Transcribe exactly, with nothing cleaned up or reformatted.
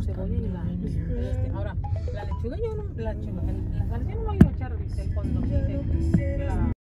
cebolla y la este. Ahora, la lechuga yo no, la lechuga, la salsa yo no voy a echar el fondo, la